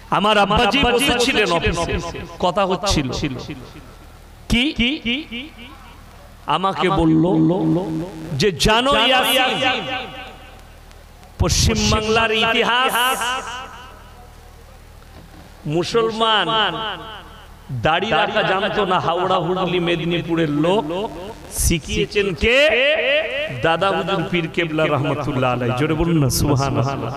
আমার আব্বাজি বসেছিলেন অফিসে, কথা হচ্ছিল, কি আমাকে বলল যে জানো ইয়াসিন, পশ্চিম বাংলার ইতিহাস মুসলমান দাড়ি রাখা জানতো না, হাওড়া হুগলি মেদিনীপুরের লোক শিখিয়েছেন কে? দাদা হুজুর পীর কেবলা রহমতুল্লাহ আলাইহি। জোরে বলুন না সুবহানাল্লাহ।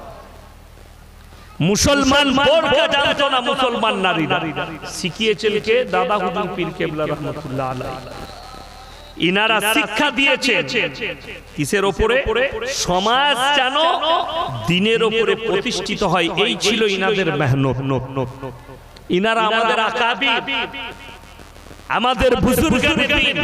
মুসলমান বোরকা জানতো না, মুসলমান নারীরা শিখিয়েছেন কে? দাদা হুজুর পীর কেবলা রহমতুল্লাহ আলাইহি। ইনারা শিক্ষা দিয়েছেন কিসের ওপরে? সমাজ যেন দিনের ওপরে প্রতিষ্ঠিত হয়, এই ছিল ইনাদের মেহনত। ইনারা আমাদের আকাবির, আমাদের বুজুর্গানে দ্বীন,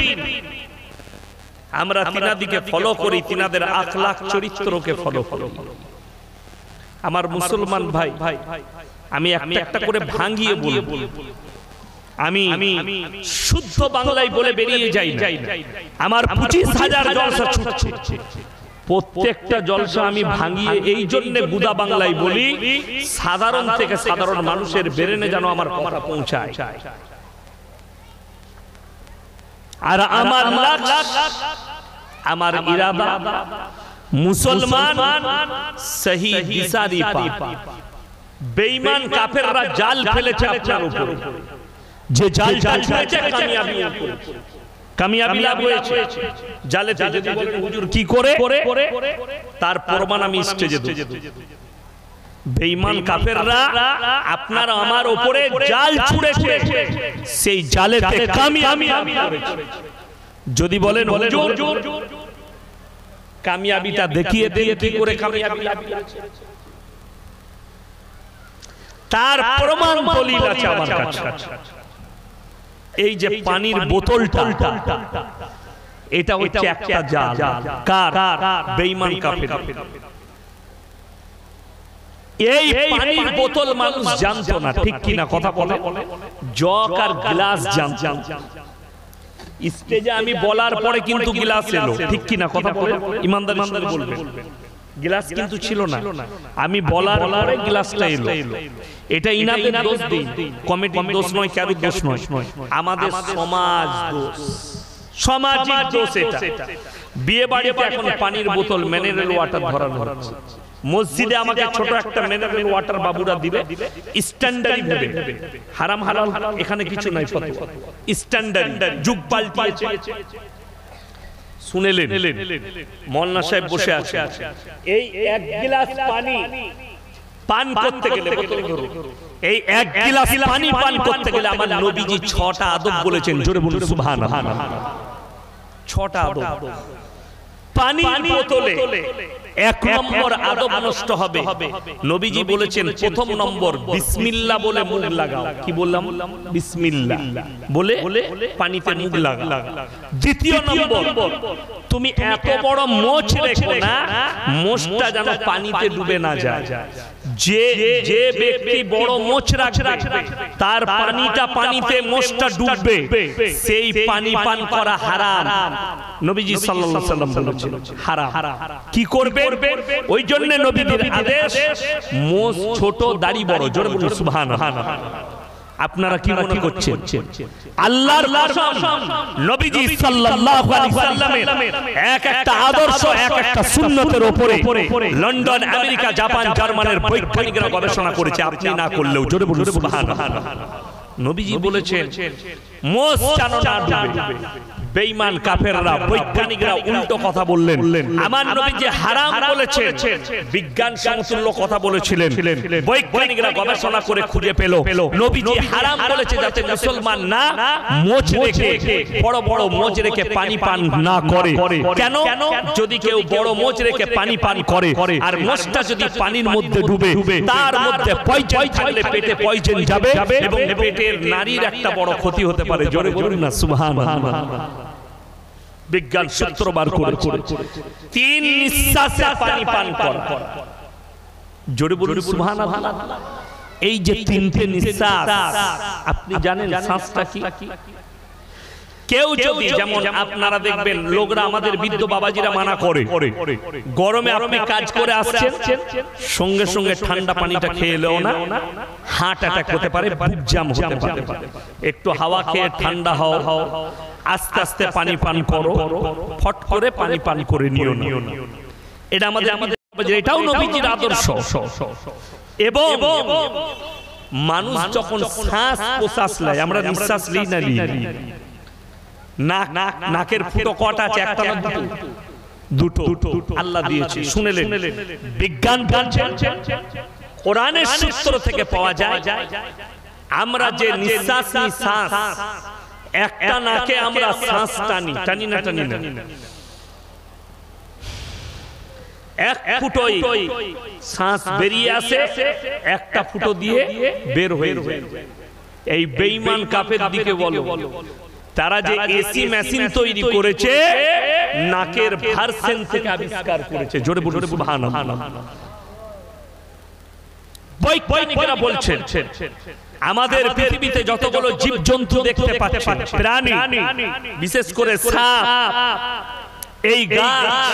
আমরা তিনাদিকে ফলো করি, তিনাদের আখলাক চরিত্রকে ফলো করি। আমার মুসলমান ভাই, আমি একটা একটা করে ভাঙিয়ে বলবো। আমি শুদ্ধ বাংলায় বলে বেরিয়ে যাই না। আমার 25,000 জলসা ছুটছে, প্রত্যেকটা জলসা আমি ভাঙিয়ে এই জন্য গুদা বাংলায় বলি, সাধারণ থেকে সাধারণ মানুষের ব্রেনে যেন আমার কথা পৌঁছায়। আর আমার আমার ইরাদা মুসলমান সহি দিশারি পা। বেঈমান কাফেররা জাল ফেলেছে আপনার উপর, যে জাল ফেলেছে কামিয়াবি লাভ হয়েছে জালেতে। যদি বলেন হুজুর কি করে, তার প্রমাণ আমি স্টেজে দেব। বেঈমান কাফেররা আপনার আমার উপরে জাল ছুঁড়েছে, সেই জালেতে কামিয়াবি করেছে। যদি বলেন হুজুর কামিয়াবিটা দেখিয়ে দিয়ে কি করে কামিয়াবি লাভ হয়েছে, তার প্রমাণ দলিল আছে আমার কাছে। এই যে পানির বোতলটা, এটা হচ্ছে একটা জাল। কার? বেঈমান কাফের। এই পানির বোতল মানুষ জানতো না, ঠিক কিনা কথা বলে? জগ আর গ্লাস জানতো। স্টেজে আমি বলার পরে কিন্তু গ্লাস এলো, ঠিক কিনা কথা বলে? ইমানদার বলবেন। গ্লাস কিন্তু ছিল না, আমি বলার পরে গ্লাসটা এলো। এটা ইনাদের দোষ দিই, কমিটির দোষ নয়, কারোর দোষ নয়, আমাদের সমাজ দোষ, সামাজিক দোষ এটা। বিয়ে বাড়িতে এখন পানির বোতল মিনারেল ওয়াটার ধরানো হচ্ছে। মসজিদে আমাকে ছোট একটা মিনারেল ওয়াটার বাবুরা দিবে স্ট্যান্ডার্ড ভাবে। হারাম হালাল এখানে কিছু নাই, ফতোয়া স্ট্যান্ডার্ড। যুগ পাল্টিয়েছে, শুনেলেন মোল্লা সাহেব বসে আছে, এই এক গ্লাস পানি পান করতে গেলে, এই এক গ্লাস পানি পান করতে গেলে আমার নবীজি 6টা আদব বলেছেন। জোরে বলুন সুবহানাল্লাহ। 6টা আদব। পানি বোতলে 1 নম্বর আদব নষ্ট হবে, নবীজি বলেছেন প্রথম নম্বর বিসমিল্লাহ বলে মুখ লাগাও। কি বললাম? বিসমিল্লাহ বলে পানিতে মুখ লাগাও। দ্বিতীয় নম্বর, তুমি এত বড় মোচ রেখো না, মোচটা যেন পানিতে ডুবে না যায়। যে ব্যক্তি বড় মোচ রাখবে তার পানিটা পানিতে মোচটা ডুববে, সেই পানি পান করা হারাম। নবীজি সাল্লাল্লাহু আলাইহি ওয়াসাল্লাম বলেছেন হারাম। কি করবে? ওই জন্য নবীজির আদেশ, মোচ ছোট দাড়ি বড়। জোরে বলুন সুবহানাল্লাহ। আপনারা কি মনে করছেন? আল্লাহর কসম, নবীজি সাল্লাল্লাহু আলাইহি ওয়াসাল্লামের এক একটা আদর্শ, এক একটা সুন্নতের উপরে লন্ডন, আমেরিকা, জাপান, জার্মানের বৈজ্ঞানিকরা গবেষণা করেছে, আপনি না করলেও। জোরে বলুন সুবহানাল্লাহ। নবীজি বলেছেন মোচ যেন না ডুবে। বেঈমান কাফেররা, বৈজ্ঞানিকরা উল্টো কথা বললেন। আমার নবী যে হারাম বলেছেন, বিজ্ঞান সমতুল্য কথা বলেছিলেন। বৈজ্ঞানিকরা গবেষণা করে খুঁজে পেল নবী যে হারাম বলেছে যাতে মুসলমান না মোচ রেখে, বড় বড় মোচ রেখে পানি পান না করে। কেন? যদি কেউ বড় মোচ রেখে পানি পান করে আর মোচটা যদি পানির মধ্যে ডুবে, তার মধ্যে পয়জন থাকলে পেটে পয়জন যাবে এবং পেটের নারীর একটা বড় ক্ষতি হতে পারে। জোরে বলুন না সুবহানাল্লাহ। বিজ্ঞান সূত্র বার করে 3 নিঃশ্বাসে পানি পান করা। জোরে বলুন সুবহানাল্লাহ। এই যে 3টে নিঃশ্বাস, আপনি জানেন শ্বাসটা কি? কেউ যদি, যেমন আপনারা দেখবেন লোকরা, আমাদের বৃদ্ধ বাবাজিরা মানা করে, গরমে আপনি কাজ করে আসছেন, সঙ্গে সঙ্গে ঠান্ডা পানিটা খেয়ে এলেও না হার্ট অ্যাটাক হতে পারে, বুক জ্যাম হতে পারে। একটু হাওয়া খেয়ে ঠান্ডা হও, আস্তে আস্তে পানি পান করো, ফট করে পানি পান করে নিও না। এটা আমাদের, এটাও নবীজির আদর্শ। এবং মানুষ যখন শ্বাস প্রশ্বাস নেয়, আমরা নিঃশ্বাস নিই না, নাকের ফুটো কটা আছে? একটা না দুটো? আল্লাহ দিয়েছে, শুনেলেন? বিজ্ঞান বলছে, কোরআনের সূত্র থেকে পাওয়া যায়, আমরা যে নিঃশ্বাস নিই, শ্বাস একটা নাকে আমরা শ্বাস টানি না, এক ফুটোই শ্বাস বেরিয়ে আসে, একটা ফুটো দিয়ে বের হয়ে যায়। এই বেঈমান কাফের দিকে বলো, তারা যে এসি মেশিন তৈরি করেছে, নাকের ভার্সন থেকে আবিষ্কার করেছে। জোরে বলুন সুবহানাল্লাহ। বৈজ্ঞানিকরা বলছেন, আমাদের পৃথিবীতে যতগুলো জীবজন্তু দেখতে পাচ্ছেন, প্রাণী, বিশেষ করে সাপ, এই গাছ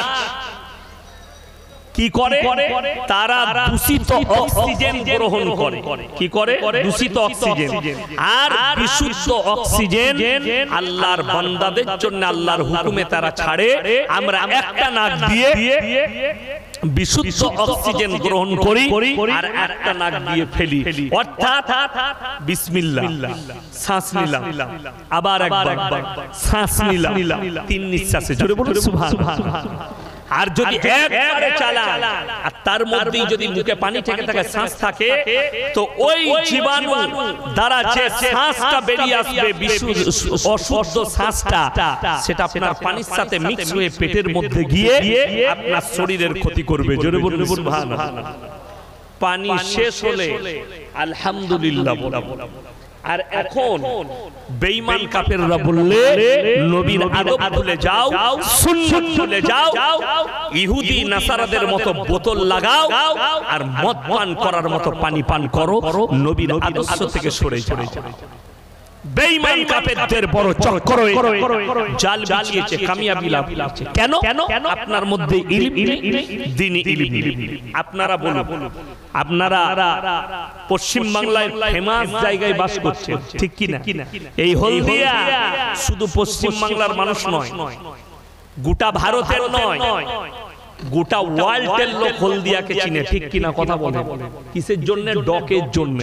কি করে? তারা দূষিত অক্সিজেন গ্রহণ করে। কি করে? দূষিত অক্সিজেন। আর বিশুদ্ধ অক্সিজেন আল্লাহর বান্দাদের জন্য আল্লাহর হুকুমে তারা ছাড়ে। আমরা একটা নাক দিয়ে বিশুদ্ধ অক্সিজেন গ্রহণ করি, আর একটা নাক দিয়ে ফেলি। অর্থাৎ বিসমিল্লাহ, শ্বাস নিলাম, আবার একবার শ্বাস নিলাম, তিন নিঃশ্বাসে। জোরে বলুন সুবহানাল্লাহ। আর যদি একবারে চালান, আর তার মধ্যেই যদি মুখে পানি থেকে থাকে, শ্বাস থাকে, তো ওই জীবাণু দ্বারা যে শ্বাসটা বেরিয়ে আসবে, অশুদ্ধ শ্বাসটা, সেটা আপনার পানির সাথে মিক্স হয়ে পেটের মধ্যে গিয়ে আপনার শরীরের ক্ষতি করবে। জোরে বলুন সুবহানাল্লাহ। পানি শেষ হলে আলহামদুলিল্লাহ বলবো। আর এখন বেঈমান কাফেররা বললে, নবীর আদব ভুলে যাও, সুন্নাত ভুলে যাও, ইহুদি নাসারাদের মতো বোতল লাগাও, আর মদ পান করার মতো পানি পান করো, নবীর আদর্শ থেকে সরে যাও। বেঈমান কাফেরদের বড় চক্র, জাল বিছিয়েছে, কামিয়াবি লাভ হচ্ছে। কেন? আপনার মধ্যে ইলম, দ্বীনি ইলম। আপনারা বলুন, আপনারা পশ্চিম বাংলায় ফেমাস জায়গায় বাস করছেন, ঠিক কি না? এই হলদিয়া শুধু পশ্চিম বাংলার মানুষ নয়, গোটা ভারতের নয়, গোটা ওয়ার্ল্ডের লোক হলদিয়াকে চিনে, ঠিক কি না? কথা বলে। কিসের জন্য? ডকের জন্য।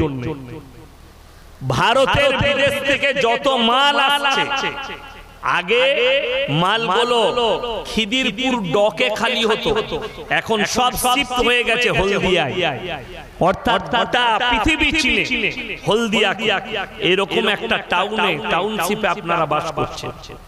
ভারতের বিদেশ থেকে যত মাল আসছে, আগে মালগুলো খিদিরপুর ডকে খালি হতো, এখন সব শিফট হয়ে গেছে হলদিয়ায়। অর্থাৎ গোটা পৃথিবী চিনে হলদিয়া। এরকম একটা টাউনশিপে আপনারা বাস করছেন,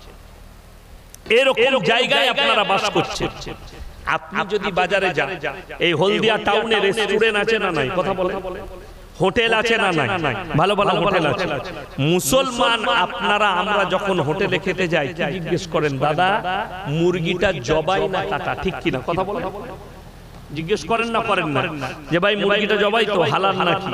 এরকম জায়গায় আপনারা বাস করছেন। আপনি যদি বাজারে যান, এই হলদিয়া টাউনে রেস্টুরেন্ট আছে না নাই? কথা বলে। হোটেল আছে না নাই? ভালো ভালো হোটেল আছে। মুসলমান আপনারা, আমরা যখন হোটেলে খেতে যাই, কি জিজ্ঞেস করেন? দাদা, মুরগিটা জবাই না কাটা, ঠিক কিনা? কথা বলে। জিজ্ঞেস করেন না? করেন না? যে ভাই মুরগিটা জবাই তো, হালাল নাকি?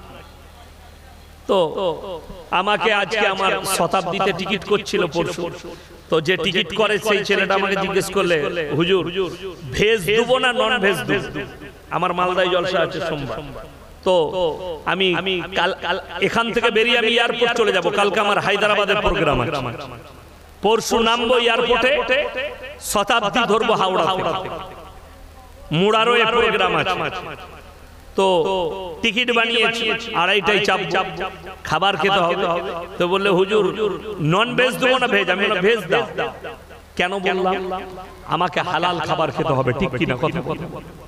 তো আমাকে আজকে আমার শতাব্দীতে টিকিট করছিল পরশু, তো যে টিকিট করে সেই ছেলেটা আমাকে জিজ্ঞেস করলে, হুজুর ভেজ দেবো না নন ভেজ দেবো? আমার মালদায় জলসা আছে সোমবার, তো আমি কাল এখান থেকে বেরিয়ে আমি এয়ারপোর্ট চলে যাব। কালকে আমার হায়দ্রাবাদের প্রোগ্রাম আছে, পরশু নামবো এয়ারপোর্টে, শতাব্দী ধরবো হাওড়া থেকে, মুড়ারও প্রোগ্রাম আছে। তো টিকিট বানিয়েছি, 2:30টায় চাপ, খাবার খেতে হবে। তো বললে, হুজুর নন ভেজ দেবো না ভেজ? আমি ভেজ দাও। কেন বললাম? আমাকে হালাল খাবার খেতে হবে, ঠিক কিনা? কথা বলে।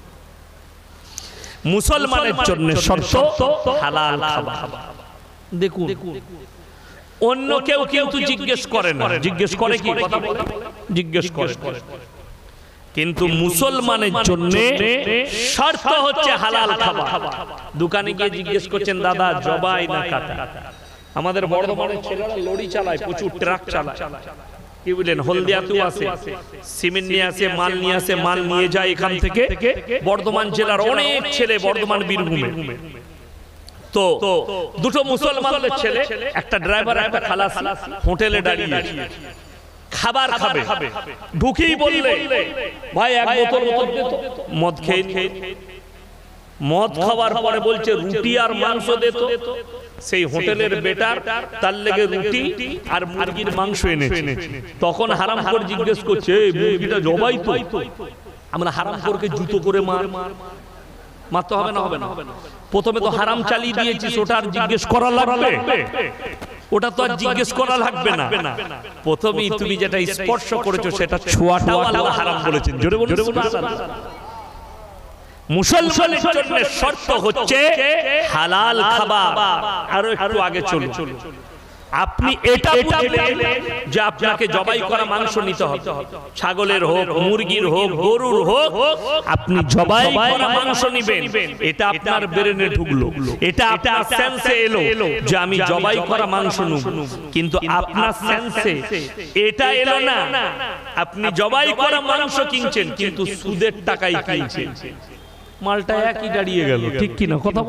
মুসলমানের জন্য শর্ত হালাল খাবার। দেখুন, অন্য কেউ কিন্তু জিজ্ঞেস করে না। জিজ্ঞেস করে কি? কথা বলে জিজ্ঞেস করে। কিন্তু মুসলমানের জন্য শর্ত হচ্ছে হালাল খাবার। দোকানে গিয়ে জিজ্ঞেস করছেন, দাদা জবাই না কাটা? আমাদের বর্ধমানের ছেলেরা লরি চালায়, প্রচুর ট্রাক চালায়। কি বলেন? হলদিয়াতেও আছে, সিমেন্ট নিয়ে আসে, মাল নিয়ে আসে, মাল নিয়ে যায় এখান থেকে বর্ধমান জেলার অনেক ছেলে, বর্ধমান বীরভূমে তো দুটো মুসলমানদের ছেলে, একটা ড্রাইভার একটা খালাসি হোটেলে দাঁড়িয়ে খাবার খাবে, ঢুকেই বললে ভাই এক বোতল মদ খেয়ে। মদ খাওয়ার পরে বলছে রুটি আর মাংস দে তো। সেই হোটেলের বেটার তার লেগে রুটি আর মুরগির মাংস এনেছে। তখন হারামখোর জিজ্ঞেস করছে মুরগিটা জবাই তো? আমরা হারামখোরকে জুতো করে মারতে হবে না? হবে না। প্রথমে তো হারাম চালিয়ে দিয়েছিস, ওটা আর জিজ্ঞেস করা লাগবে? ওটা তো আর জিজ্ঞেস করা লাগবে না। প্রথমেই তুমি যেটা স্পর্শ করেছো সেটা ছোঁয়াটাও আল্লাহ হারাম বলেছেন। জোরে বলুন সুবহানাল্লাহ। মুসলমানের জন্য শর্ত হচ্ছে হালাল খাবার। আরো একটু আগে চলুন। আপনি এটা বুঝলেন যে আপনাকে জবাই করা মাংস নিতে হবে, ছাগলের হোক, মুরগির হোক, গরুর হোক, আপনি জবাই করা মাংস নেবেন। এটা আপনার ব্রেনে ঢুকলো, এটা আপনার সেন্সে এলো যে আমি জবাই করা মাংস নেব। কিন্তু আপনার সেন্সে এটা এলো না, আপনি জবাই করা মাংস কিনছেন কিন্তু সুদের টাকায় কিনছেন। মালটা একই দাঁড়িয়ে গেল, ঠিক কি না? কথা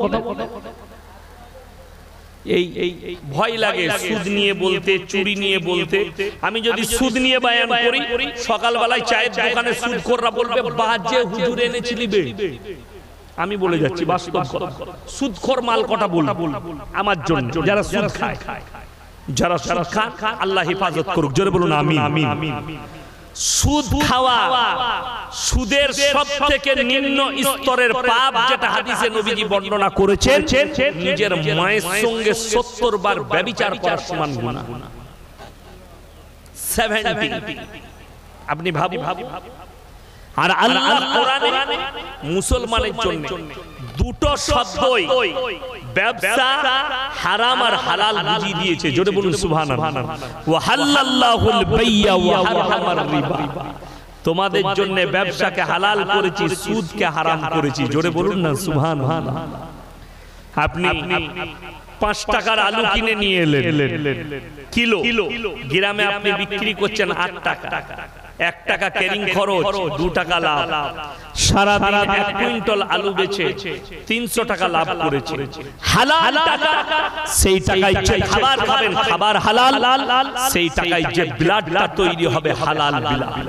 এই ভয় লাগে সুদ নিয়ে বলতে, চুরি নিয়ে বলতে। আমি যদি সুদ নিয়ে বয়ান করি, সকালবেলায় চায়ের দোকানে সুদখোররা বলবে বাজে হুজুর এনেছিলি বে। আমি বলে যাচ্ছি বাস্তব কথা, সুদখোর মাল কটা বলবো আমার জন্য, যারা সুদ খায়, যারা সুদ খান আল্লাহ হেফাজত করুক। জোরে বলুন আমিন। সুদ খাওয়া সুদের সবথেকে নিম্ন স্তরের পাপ, যেটা হাদিসে নবীজি বর্ণনা করেছেন, নিজের মায়ের সঙ্গে 70 বার ব্যভিচার করার সমান গুনাহ। 70। আপনি ভাবুন। আর আল্লাহ কোরআনে মুসলমানের জন্য দুটো শব্দই ব্যবসা হারাম আর হালাল বুঝিয়ে দিয়েছে। জোরে বলুন সুবহানাল্লাহ। ওয়া হালাল্লাহুল বাইয়া ওয়া হারামার রিবা। তোমাদের জন্য ব্যবসাকে হালাল করেছি, সুদকে হারাম করেছি। জোরে বলুন না সুবহানাল্লাহ। আপনি 5 টাকার আলু কিনে নিয়ে এলেন কিলো, গ্রামে আপনি বিক্রি করছেন 8 টাকা। 1 টাকা ক্যারিং খরচ, 2 টাকা লাভ। সারা দিন 1 কুইন্টাল আলু বেচে 300 টাকা লাভ করেছে। হালাল টাকা, সেই টাকায় যে খাবার খাবেন খাবার হালাল, সেই টাকায় যে ব্লাডটা তৈরি হবে হালাল ব্লাড।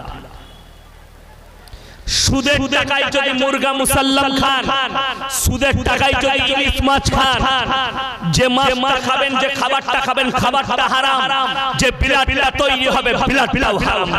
সুদের টাকায় যদি মুরগা মুসাল্লাম খান, সুদের টাকায় যদি ইলিশ মাছ খান, যে মাছটা খাবেন, যে খাবারটা খাবেন খাবারটা হারাম, যে ব্লাডটা তৈরি হবে ব্লাডটাও হারাম।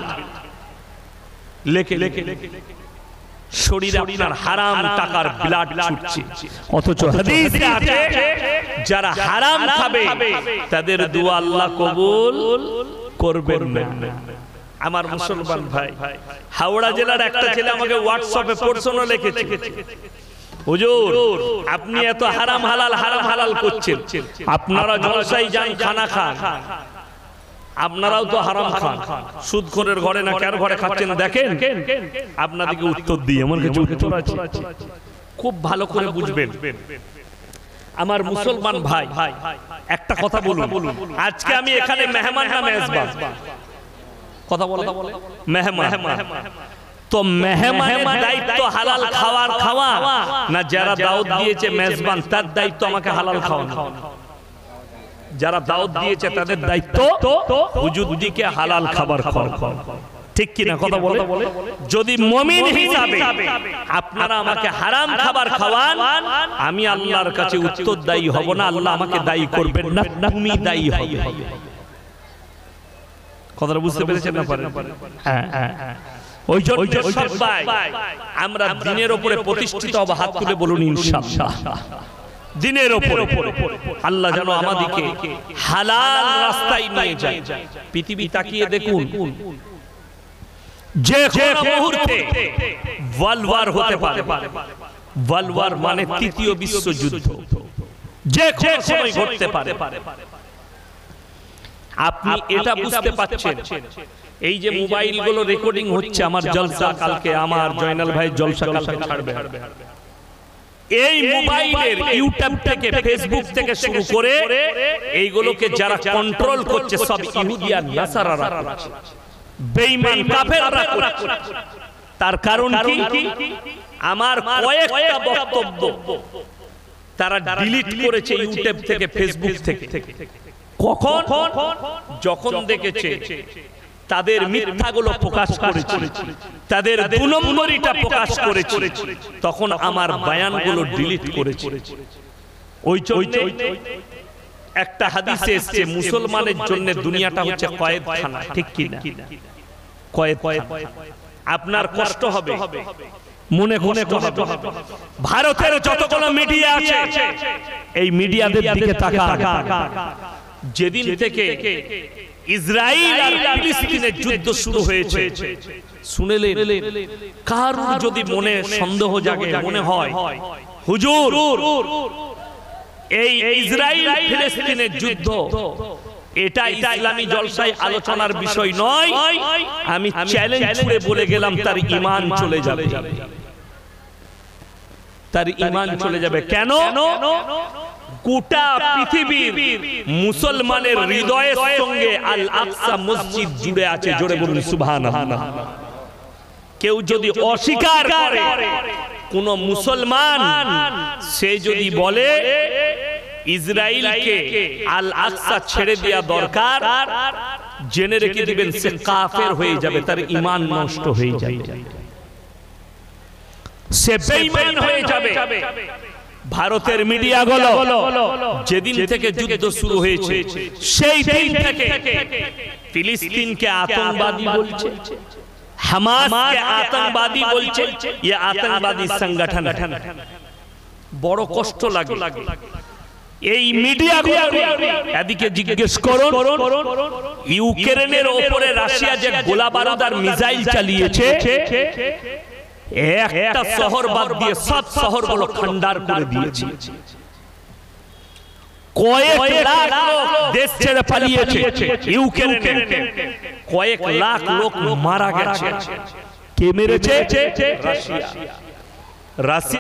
লেখে শরীরে আপনার হারাম টাকার ব্লাড ছুটছে। অথচ হাদিসে আছে যারা হারাম খাবে তাদের দোয়া আল্লাহ কবুল করবেন না। আমার মুসলমান ভাই, হাওড়া জেলার একটা ছেলে আমাকে হোয়াটসঅ্যাপে প্রশ্ন লিখেছে, হুজুর আপনি এত হারাম হালাল করছেন, আপনারা জলসায় যান, খানা খান, আপনারাও তো হারাম খান, সুদখোরের ঘরে না কার ঘরে খাচ্ছেন দেখেন। আপনাদেরকে উত্তর দিই, আমার কাছে উত্তর আছে, খুব ভালো করে বুঝবেন। আমার মুসলমান ভাই, একটা কথা বলুন, আজকে আমি এখানে মেহমান না মেজবান? কথা বলে মেহমান। তো মেহমানের দায়িত্ব হালাল খাওয়ার খাওয়া না যারা দাওয়াত দিয়েছে মেজবান তার দায়িত্ব আমাকে হালাল খাওয়ানো? যারা দাওয়াত দিয়েছে তাদের দায়িত্ব হুজুরদিকে হালাল খাবার খাওয়ানো, ঠিক কি না? কথা বলে। যদি মুমিন হিসাবে আপনারা আমাকে হারাম খাবার খাওয়ান, আমি আল্লাহর কাছে উত্তরদায়ী হব না, আল্লাহ আমাকে দায়ী করবেন না, তুমি দায়ী হবে। কথাটা বুঝতে পেরেছেন না? হ্যাঁ। ওই জন্য সবাই আমরা দিনের উপরে প্রতিষ্ঠিত হব, হাত তুলে বলুন ইনশাআল্লাহ। দিনের উপরে আল্লাহ যেন আমাদেরকে হালাল রাস্তায় নিয়ে যায়। পৃথিবী তাকিয়ে দেখুন, যে কোনো মুহূর্তে ওয়ার্ল্ড ওয়ার হতে পারে। ওয়ার্ল্ড ওয়ার মানে তৃতীয় বিশ্বযুদ্ধ, যে কোনো সময় ঘটতে পারে। আপনি এটা বুঝতে পাচ্ছেন, এই যে মোবাইল গুলো রেকর্ডিং হচ্ছে, আমার জলসা কালকে, আমার জয়নাল ভাই জলসা কালকে ছাড়বে, এই মোবাইলের ইউটিউব থেকে, ফেসবুক থেকে শুরু করে এইগুলোকে যারা কন্ট্রোল করছে সব ইহুদি আর নাসারারা করছে, বেঈমান কাফেররা করছে। তার কারণ কি? আমার কয়েকটা বক্তব্য তারা ডিলিট করেছে ইউটিউব থেকে, ফেসবুক থেকে। কখন? যখন দেখেছে তাদের মিথ্যাগুলো প্রকাশ করেছে, তাদের 2 নম্বরিটা প্রকাশ করেছে, তখন আমার বয়ানগুলো ডিলিট করেছে। ওই জন্য একটা হাদিসে এসেছে মুসলমানের জন্য দুনিয়াটা হচ্ছে কয়েদখানা, ঠিক কি না? কয়েদখানা। আপনার কষ্ট হবে, মনে কষ্ট হবে। ভারতের যতগুলো মিডিয়া আছে এই মিডিয়াদের দিকে তাকান। যেদিন থেকে ইসরায়েল আর ফিলিস্তিনের যুদ্ধ শুরু হয়েছে, শুনেলেন কারোর যদি মনে সন্দেহ জাগে, মনে হয় হুজুর এই ইসরায়েল ফিলিস্তিনের যুদ্ধ এটা ইসলামী জলসায় আলোচনার বিষয় নয়, আমি চ্যালেঞ্জ ছুড়ে বলে গেলাম তার ঈমান চলে যাবে, তার ঈমান চলে যাবে। কেন? গোটা পৃথিবীর মুসলমানের হৃদয়ের সঙ্গে আল আকসা মসজিদ জুড়ে আছে। জোরে বলুন সুবহানাল্লাহ। কেউ যদি অস্বীকার করে, কোন মুসলমান সে যদি বলে ইসরায়েলকে আল আকসা ছেড়ে দেওয়া দরকার, জেনে রেখে দিবেন সে কাফের হয়ে যাবে, তার ঈমান নষ্ট হয়ে যাবে, সে বেঈমান হয়ে যাবে। ভারতের মিডিয়াগুলো যেদিন থেকে যুদ্ধ শুরু হয়েছে সেই দিন থেকে ফিলিস্তিনকে আতঙ্কবাদী বলছে, হামাসকে আতঙ্কবাদী বলছে, ये আতঙ্কবাদী সংগঠন। বড় কষ্ট লাগে এই মিডিয়াগুলো। এদিকে জিজ্ঞেস করুন ইউক্রেনের উপরে রাশিয়া যে গোলা বারুদ আর মিসাইল চালিয়েছে, একটা শহর বাদ দিয়ে সব শহরগুলো খণ্ডার করে দিয়েছে। কয়েক লাখ লোক দেশ ছেড়ে পালিয়েছে ইউক্রেনে, কয়েক লাখ লোক মারা গেছে। কে মেরেছে? রাশিয়া।